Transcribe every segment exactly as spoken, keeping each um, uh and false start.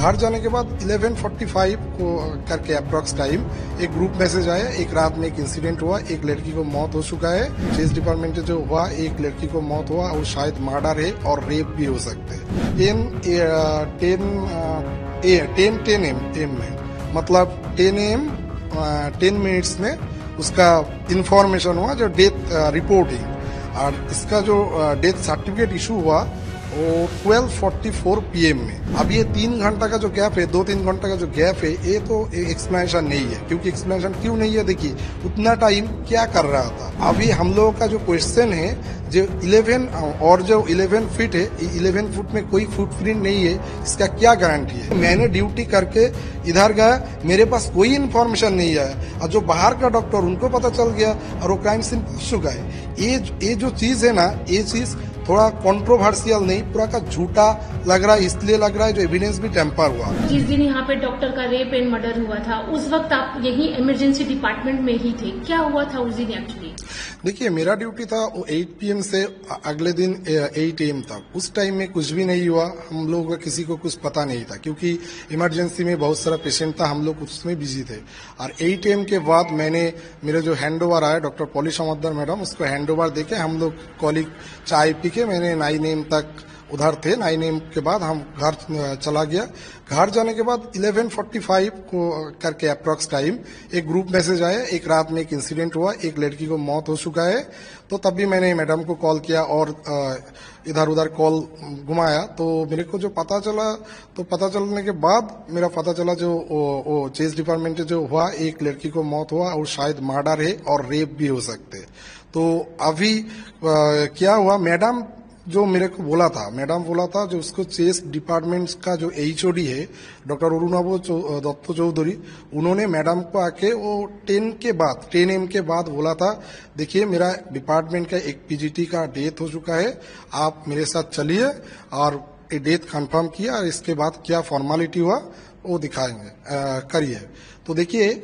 घर जाने के बाद ग्यारह पैंतालीस को करके अप्रॉक्स टाइम एक ग्रुप मैसेज आया। एक रात में एक इंसिडेंट हुआ, एक लड़की को मौत हो चुका है। चेस डिपार्टमेंट जो हुआ, एक लड़की को मौत हुआ और शायद मर्डर है और रेप भी हो सकते हैं। Ten ten ten ten M M में मतलब टेन एम टेन मिनट्स में उसका इंफॉर्मेशन हुआ जो डेथ रिपोर्टिंग, और इसका जो डेथ सर्टिफिकेट इशू हुआ वो twelve forty four P M में। अब ये तीन घंटा का जो गैप है, दो तीन घंटा का जो गैप है, ये तो एक्सप्लेनेशन नहीं है। क्योंकि एक्सप्लेनेशन क्यों नहीं है, देखिए उतना टाइम क्या कर रहा था। अभी हम लोगों का जो क्वेश्चन है, जो ग्यारह और जो ग्यारह फीट है, ग्यारह फुट में कोई फुटप्रिंट नहीं है, इसका क्या गारंटी है। मैंने ड्यूटी करके इधर गया, मेरे पास कोई इन्फॉर्मेशन नहीं आया, और जो बाहर का डॉक्टर उनको पता चल गया और वो क्राइम सीन पहुंच चुका है। ये ये जो चीज है ना, ये चीज थोड़ा कंट्रोवर्शियल नहीं, पूरा का झूठा लग रहा है। इसलिए लग रहा है जो एविडेंस भी टेम्पर हुआ। जिस दिन यहाँ पे डॉक्टर का रेप एंड मर्डर हुआ था, उस वक्त आप यही इमरजेंसी डिपार्टमेंट में ही थे। क्या हुआ था उस दिन एक्चुअली? देखिए, मेरा ड्यूटी था वो आठ पी एम से अगले दिन आठ ए एम तक। उस टाइम में कुछ भी नहीं हुआ, हम लोगों का किसी को कुछ पता नहीं था, क्योंकि इमरजेंसी में बहुत सारा पेशेंट था, हम लोग उसमें बिजी थे। और आठ ए एम के बाद मैंने मेरे जो हैंड ओवर आया डॉक्टर पॉली समद्दर मैडम, उसको हैंड ओवर देके हम लोग कॉलिग चाय पी के मैंने नाइन एम तक उधर थे। नाइन एम के बाद हम घर चला गया। घर जाने के बाद ग्यारह पैंतालीस को करके अप्रॉक्स टाइम एक ग्रुप मैसेज आया। एक रात में एक इंसिडेंट हुआ, एक लड़की को मौत हो चुका है। तो तब भी मैंने मैडम को कॉल किया और इधर उधर कॉल घुमाया। तो मेरे को जो पता चला, तो पता चलने के बाद मेरा पता चला जो वो चेस डिपार्टमेंट जो हुआ, एक लड़की को मौत हुआ और शायद मर्डर है और रेप भी हो सकते हैं। तो अभी आ, क्या हुआ, मैडम जो मेरे को बोला था, मैडम बोला था जो उसको चेस डिपार्टमेंट का जो एच ओ डी है डॉक्टर अरुणाभ दत्त चौधरी, उन्होंने मैडम को आके वो टेन के बाद टेन एम के बाद बोला था, देखिए मेरा डिपार्टमेंट का एक पी जी टी का डेथ हो चुका है, आप मेरे साथ चलिए और ये डेथ कंफर्म किया और इसके बाद क्या फॉर्मेलिटी हुआ वो दिखाएंगे, करिए। तो देखिए,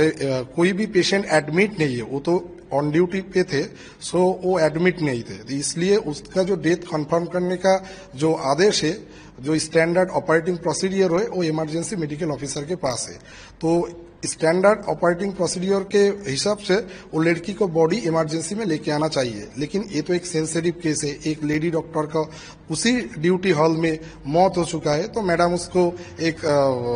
कोई भी पेशेंट एडमिट नहीं है, वो तो ऑन ड्यूटी पे थे, सो वो एडमिट नहीं थे। तो इसलिए उसका जो डेथ कंफर्म करने का जो आदेश है, जो स्टैंडर्ड ऑपरेटिंग प्रोसीडियर है, वो इमरजेंसी मेडिकल ऑफिसर के पास है। तो स्टैंडर्ड ऑपरेटिंग प्रोसीडियर के हिसाब से वो लड़की को बॉडी इमरजेंसी में लेके आना चाहिए। लेकिन ये तो एक सेंसिटिव केस है, एक लेडी डॉक्टर का उसी ड्यूटी हॉल में मौत हो चुका है। तो मैडम उसको एक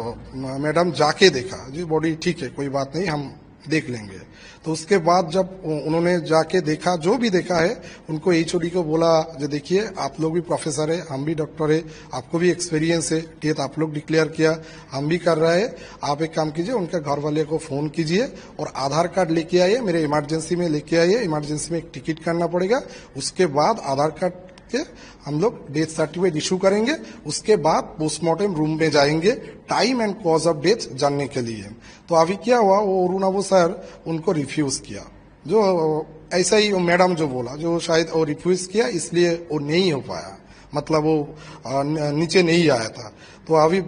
मैडम जाके देखा, जी बॉडी ठीक है, कोई बात नहीं, हम देख लेंगे। तो उसके बाद जब उन्होंने जाके देखा, जो भी देखा है, उनको एच ओ डी को बोला, जो देखिए आप लोग भी प्रोफेसर है, हम भी डॉक्टर है, आपको भी एक्सपीरियंस है, डेथ आप लोग डिक्लेयर किया, हम भी कर रहे हैं, आप एक काम कीजिए, उनके घर वाले को फोन कीजिए और आधार कार्ड लेके आइए, मेरे इमरजेंसी में लेके आइए। इमरजेंसी में एक टिकट करना पड़ेगा, उसके बाद आधार कार्ड के हम लोग डेथ सर्टिफिकेट इशू करेंगे। उसके बाद पोस्टमार्टम रूम में जाएंगे time and cause of death जानने के लिए। तो अभी क्या हुआ, वो अरुणाभ सर उनको रिफ्यूज किया, जो ऐसा ही वो मैडम जो बोला, जो शायद वो रिफ्यूज किया, इसलिए वो नहीं हो पाया, मतलब वो नीचे नहीं आया था। तो अभी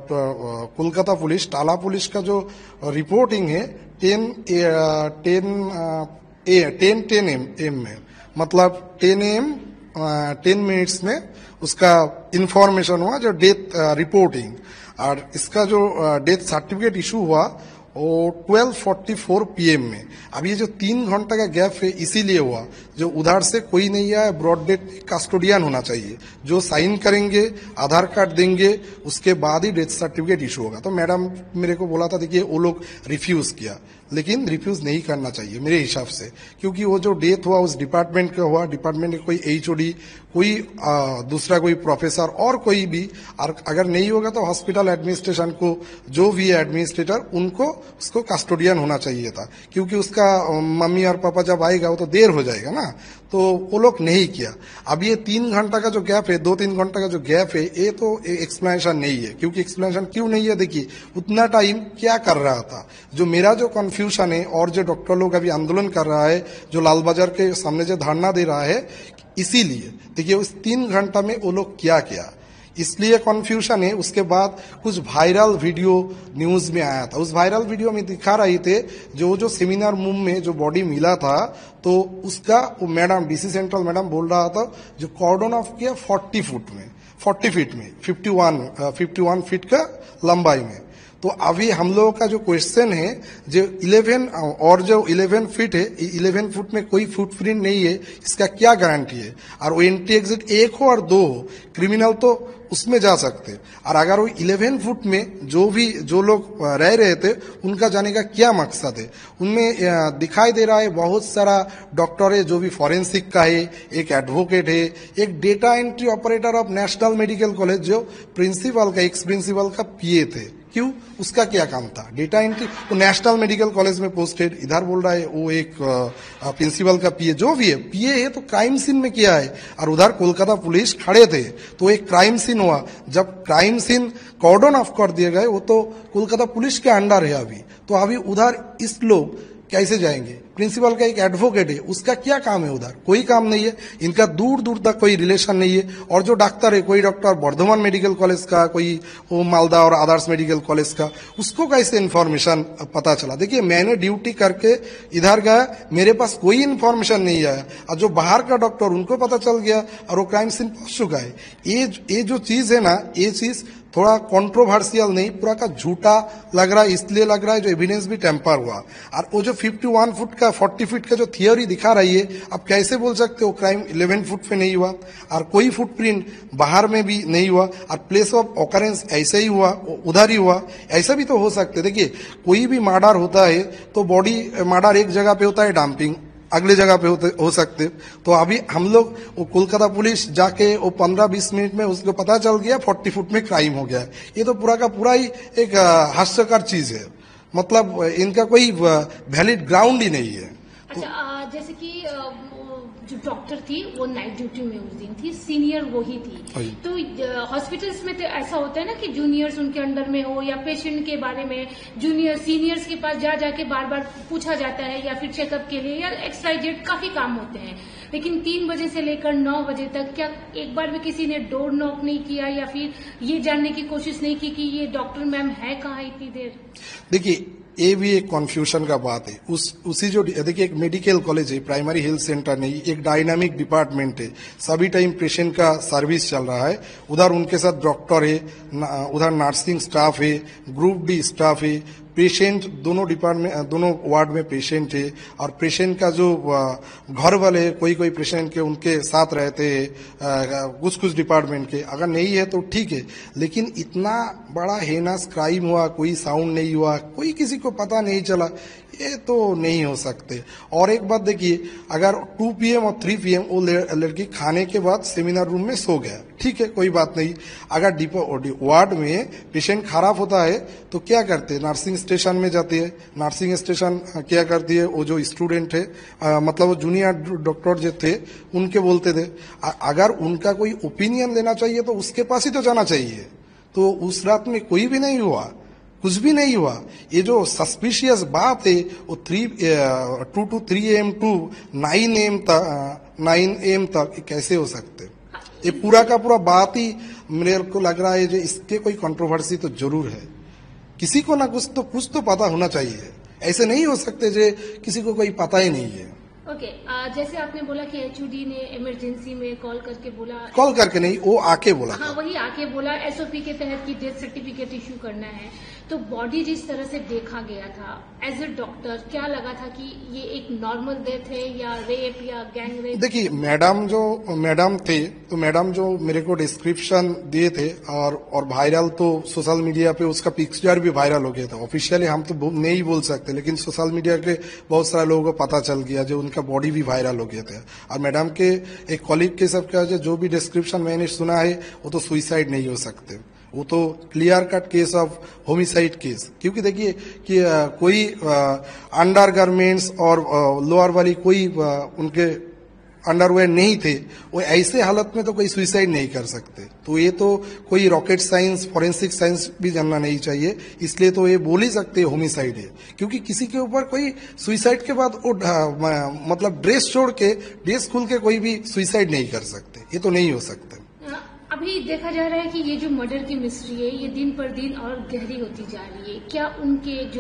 कोलकाता पुलिस, टाला पुलिस का जो रिपोर्टिंग है ten ten ten ten M M में मतलब टेन एम टेन मिनट्स में उसका इंफॉर्मेशन हुआ जो डेथ रिपोर्टिंग, और इसका जो डेथ सर्टिफिकेट इशू हुआ वो twelve forty four P M में। अब ये जो तीन घंटा का गैप है इसीलिए हुआ, जो उधर से कोई नहीं आया, ब्रॉड डेथ कस्टोडियन होना चाहिए, जो साइन करेंगे, आधार कार्ड देंगे, उसके बाद ही डेथ सर्टिफिकेट इशू होगा। तो मैडम मेरे को बोला था, देखिए वो लोग रिफ्यूज किया, लेकिन रिफ्यूज नहीं करना चाहिए मेरे हिसाब से, क्योंकि वो जो डेथ हुआ उस डिपार्टमेंट का हुआ, डिपार्टमेंट के कोई एच ओ डी, कोई आ, दूसरा कोई प्रोफेसर और कोई भी, और अगर नहीं होगा तो हॉस्पिटल एडमिनिस्ट्रेशन को, जो भी है एडमिनिस्ट्रेटर, उनको उसको कस्टोडियन होना चाहिए था, क्योंकि उसका मम्मी और पापा जब आएगा वो तो देर हो जाएगा ना। तो वो लोग नहीं किया। अब ये तीन घंटा का जो गैप है, दो तीन घंटा का जो गैप है, ये तो एक्सप्लेनेशन नहीं है। क्योंकि एक्सप्लेनेशन क्यों नहीं है, देखिए उतना टाइम क्या कर रहा था। जो मेरा जो कंफ्यूजन है, और जो डॉक्टर लोग अभी आंदोलन कर रहा है, जो लाल बाजार के सामने जो धरना दे रहा है, इसीलिए देखिए उस तीन घंटा में वो लोग क्या किया, इसलिए कंफ्यूजन है। उसके बाद कुछ वायरल वीडियो न्यूज में आया था, उस वायरल वीडियो में दिखा रहे थे जो जो सेमिनार रूम में जो बॉडी मिला था, तो उसका वो मैडम डीसी सेंट्रल मैडम बोल रहा था जो कॉर्डन ऑफ किया फोर्टी फुट में, फोर्टी फीट में, fifty one fifty one feet का लंबाई में। तो अभी हम लोगों का जो क्वेश्चन है, जो इलेवन और जो इलेवन फीट है, इलेवन फुट में कोई फुटप्रिंट नहीं है, इसका क्या गारंटी है? और वो एंट्री एग्जिट एक हो और दो हो, क्रिमिनल तो उसमें जा सकते। और अगर वो इलेवन फुट में जो भी जो लोग रह रहे थे उनका जाने का क्या मकसद है? उनमें दिखाई दे रहा है बहुत सारा डॉक्टर है जो भी फॉरेंसिक का है, एक एडवोकेट है, एक data entry operator of national medical college जो प्रिंसिपल का एक्स प्रिंसिपल का पीए थे। क्यों? उसका क्या काम था? Data entry. वो नेशनल मेडिकल कॉलेज में पोस्टेड, इधर बोल रहा है वो एक प्रिंसिपल का पीए, जो भी है पीए है तो क्राइम सीन में किया है। और उधर कोलकाता पुलिस खड़े थे तो एक क्राइम सीन हुआ। जब क्राइम सीन कॉर्डन ऑफ कर दिए गए, वो तो कोलकाता पुलिस के अंडर है अभी। तो अभी उधर इस लोग कैसे जाएंगे? प्रिंसिपल का एक एडवोकेट है, उसका क्या काम है? उधर कोई काम नहीं है, इनका दूर दूर तक कोई रिलेशन नहीं है। और जो डॉक्टर है, कोई डॉक्टर बर्धमान मेडिकल कॉलेज का, कोई मालदा और आदर्श मेडिकल कॉलेज का, उसको कैसे इन्फॉर्मेशन पता चला? देखिए, मैंने ड्यूटी करके इधर गया, मेरे पास कोई इन्फॉर्मेशन नहीं आया, और जो बाहर का डॉक्टर उनको पता चल गया और वो क्राइम सीन पहुंच चुका है। ये ये जो चीज है ना, ये चीज थोड़ा कंट्रोवर्शियल नहीं, पूरा का झूठा लग रहा है। इसलिए लग रहा है जो एविडेंस भी टेम्पर हुआ। और वो जो फिफ्टी वन फुट का फोर्टी फीट का जो थियोरी दिखा रही है, आप कैसे बोल सकते हो क्राइम इलेवन फुट पे नहीं हुआ? और कोई फुटप्रिंट बाहर में भी नहीं हुआ, और प्लेस ऑफ ऑकरेंस ऐसे ही हुआ, उधर ही हुआ। ऐसा भी तो हो सकते। देखिए, कोई भी मर्डर होता है तो बॉडी मर्डर एक जगह पे होता है, डंपिंग अगले जगह पे होते हो सकते। तो अभी हम लोग वो कोलकाता पुलिस जाके वो पंद्रह बीस मिनट में उसको पता चल गया फोर्टी फुट में क्राइम हो गया। ये तो पूरा का पूरा ही एक हास्यकर चीज है। मतलब इनका कोई वैलिड ग्राउंड ही नहीं है। अच्छा, जैसे कि जो डॉक्टर थी वो नाइट ड्यूटी में उस दिन थी, सीनियर वो ही थी। तो हॉस्पिटल्स में तो ऐसा होता है ना कि जूनियर्स उनके अंडर में हो, या पेशेंट के बारे में जूनियर सीनियर्स के पास जा जाके बार बार पूछा जाता है, या फिर चेकअप के लिए, या एक्स्ट्रा जेट काफी काम होते हैं। लेकिन तीन बजे से लेकर नौ बजे तक क्या एक बार भी किसी ने डोर नॉक नहीं किया, या फिर ये जानने की कोशिश नहीं की कि ये डॉक्टर मैम है कहाँ इतनी देर? देखिए, ये भी एक कंफ्यूजन का बात है। उस उसी जो देखिए, एक मेडिकल कॉलेज है, प्राइमरी हेल्थ सेंटर नहीं, एक डायनामिक डिपार्टमेंट है। सभी टाइम पेशेंट का सर्विस चल रहा है। उधर उनके साथ डॉक्टर है, उधर नर्सिंग स्टाफ है, ग्रुप डी स्टाफ है, पेशेंट दोनों डिपार्टमेंट दोनों वार्ड में पेशेंट है। और पेशेंट का जो घर वाले, कोई कोई पेशेंट के उनके साथ रहते हैं कुछ कुछ डिपार्टमेंट के। अगर नहीं है तो ठीक है, लेकिन इतना बड़ा हेनस क्राइम हुआ, कोई साउंड नहीं हुआ, कोई किसी को पता नहीं चला, ये तो नहीं हो सकते। और एक बात देखिए, अगर टू पी एम और थ्री पी एम वो लड़की खाने के बाद सेमिनार रूम में सो गया, ठीक है, कोई बात नहीं। अगर वार्ड में पेशेंट खराब होता है तो क्या करते हैं? नर्सिंग स्टेशन में जाती है। नर्सिंग स्टेशन क्या करती है? वो जो स्टूडेंट है, आ, मतलब वो जूनियर डॉक्टर जो थे उनके बोलते थे। आ, अगर उनका कोई ओपिनियन लेना चाहिए तो उसके पास ही तो जाना चाहिए। तो उस रात में कोई भी नहीं हुआ, कुछ भी नहीं हुआ। ये जो सस्पिशियस बात है, वो three to two three M to nine M तक नाइन एम तक कैसे हो सकते? ये पूरा का पूरा बात ही मेरे को लग रहा है जो इसके कोई कंट्रोवर्सी तो जरूर है। किसी को ना कुछ तो कुछ तो पता होना चाहिए। ऐसे नहीं हो सकते जो किसी को कोई पता ही नहीं है। ओके, okay, जैसे आपने बोला कि एच ओ डी ने इमरजेंसी में कॉल करके बोला, कॉल करके नहीं, वो आके बोला। हाँ, वही आके बोला एस ओ पी के तहत की डेथ सर्टिफिकेट इश्यू करना है। तो बॉडी जिस तरह से देखा गया था, एज ए डॉक्टर क्या लगा था कि ये एक नॉर्मल डेथ है या रेप या गैंग रेप? देखिए, मैडम जो मैडम थे तो मैडम जो मेरे को डिस्क्रिप्शन दिए थे, और और वायरल तो सोशल मीडिया पे उसका पिक्चर भी वायरल हो गया था। ऑफिशियली हम तो नहीं बोल सकते, लेकिन सोशल मीडिया के बहुत सारे लोगों को पता चल गया, जो उनका बॉडी भी वायरल हो गया था। और मैडम के एक कॉलीग के सब का जो भी डिस्क्रिप्शन मैंने सुना है, वो तो सुइसाइड नहीं हो सकते, वो तो clear cut case of homicide case. क्योंकि देखिए कि आ, कोई अंडर गारमेंट्स और लोअर वाली कोई आ, उनके अंडरवेयर नहीं थे, वो ऐसे हालत में तो कोई सुइसाइड नहीं कर सकते। तो ये तो कोई रॉकेट साइंस, फॉरेंसिक साइंस भी जानना नहीं चाहिए। इसलिए तो ये बोल ही सकते हैं होमिसाइड है, क्योंकि किसी के ऊपर कोई सुइसाइड के बाद वो मतलब ड्रेस छोड़ के, ड्रेस खुल के कोई भी सुइसाइड नहीं कर सकते। ये तो नहीं हो सकता। अभी देखा जा रहा है कि ये जो मर्डर की मिस्ट्री है, ये दिन पर दिन और गहरी होती जा रही है। क्या उनके जो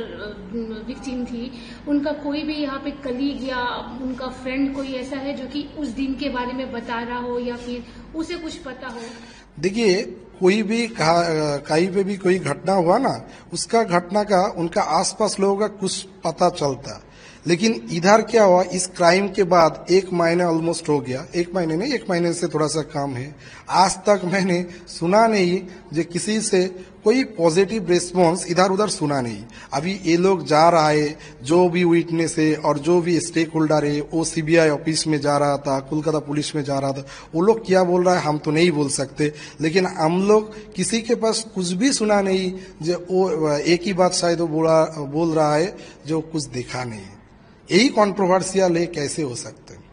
डॉक्टर विक्टिम थी, उनका कोई भी यहाँ पे कलीग या उनका फ्रेंड कोई ऐसा है जो कि उस दिन के बारे में बता रहा हो, या फिर उसे कुछ पता हो? देखिए, कोई भी कहीं पे भी कोई घटना हुआ ना, उसका घटना का उनका आसपास लोगों का कुछ पता चलता, लेकिन इधर क्या हुआ, इस क्राइम के बाद एक महीने ऑलमोस्ट हो गया, एक महीने नहीं, एक महीने से थोड़ा सा कम है, आज तक मैंने सुना नहीं जो किसी से कोई पॉजिटिव रिस्पॉन्स इधर उधर सुना नहीं। अभी ये लोग जा रहा है, जो भी विटनेस है और जो भी स्टेक होल्डर है, वो सीबीआई ऑफिस में जा रहा था, कोलकाता पुलिस में जा रहा था, वो लोग क्या बोल रहा है हम तो नहीं बोल सकते, लेकिन हम लोग किसी के पास कुछ भी सुना नहीं, जो वो एक ही बात शायद वो बोला बोल रहा है जो कुछ देखा नहीं। यही कंट्रोवर्शियल है, कैसे हो सकते हैं।